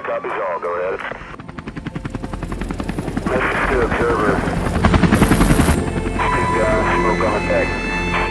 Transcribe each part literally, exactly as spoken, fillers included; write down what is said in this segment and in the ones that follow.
Copies all, go ahead. Message to observer. Steve got smoke on the deck.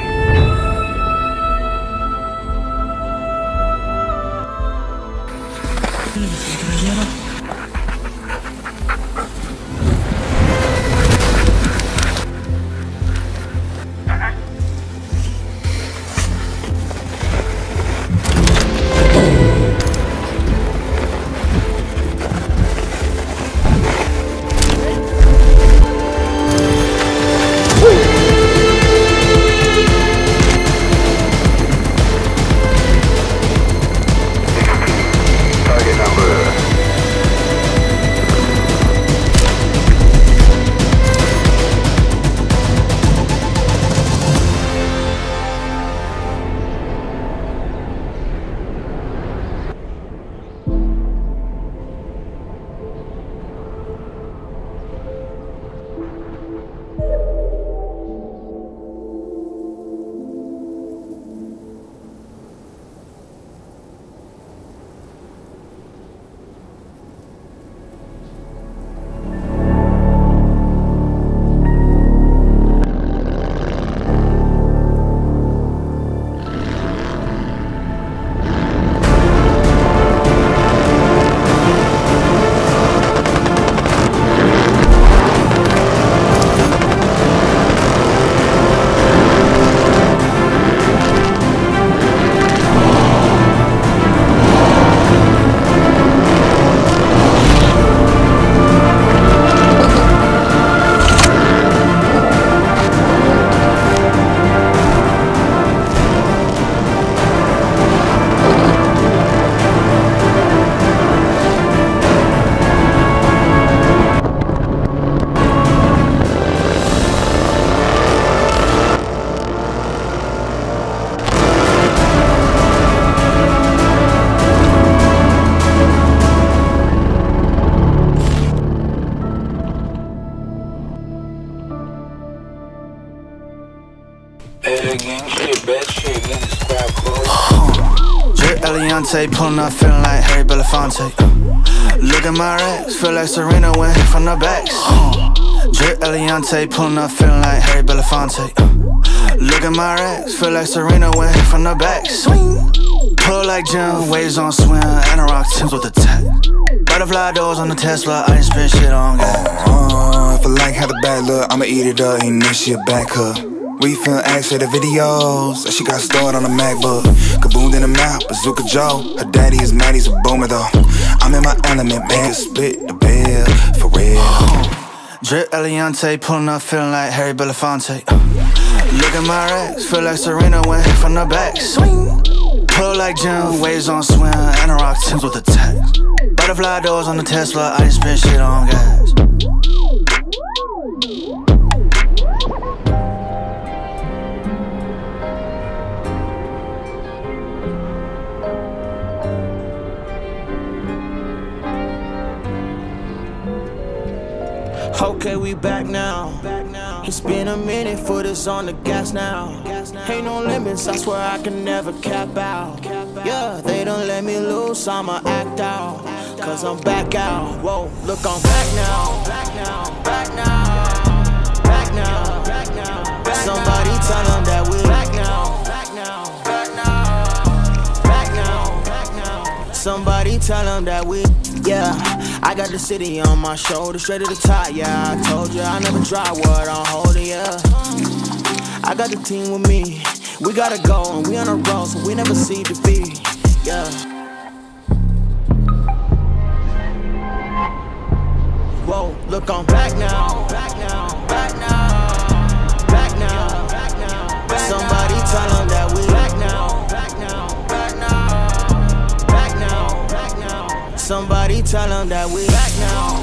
Pulling up, feeling like Harry Belafonte. Uh, look at my racks, feel like Serena went from the backs. Uh, Drip Eliante, pulling up, feeling like Harry Belafonte. Uh, look at my racks, feel like Serena went from the backs. Swing, pull like Jim, waves on swim, and a rock Timbs with a tech. Butterfly doors on the Tesla, I ain't spend shit on gas. Uh, if I like how the bad look, I'ma eat it up, ain't this shit back up. We film ask for the videos that she got stored on a MacBook. Kaboom in the mouth, Bazooka Joe. Her daddy is mad, he's a boomer though. I'm in my element, make it split the bill for real. Drip Eliante, pulling up, feeling like Harry Belafonte. Uh, look at my racks, feel like Serena went from the backs. Swing, pull like Jim, waves on swim, and a rock Timbs with a tech. Butterfly doors on the Tesla, I ain't spend shit on gas. Okay, we back now. It's been a minute, foot is on the gas now. Ain't no limits, I swear I can never cap out. Yeah, they don't let me loose, I'ma act out. Cause I'm back out, whoa, look, I'm back now. Back now, back now, back now, back now. Somebody tell them that we back now. Back now, back now, back now, back now. Somebody tell them that we, yeah. I got the city on my shoulder, straight to the top, yeah. I told you I never try what I'm holding, yeah. I got the team with me. We gotta go and we on a roll, so we never see defeat, yeah. Whoa, look, I'm back now, back now, back now, back now, back now. Somebody tell them that we back now, back now, back now, back now, back now. Somebody tell them that we back now.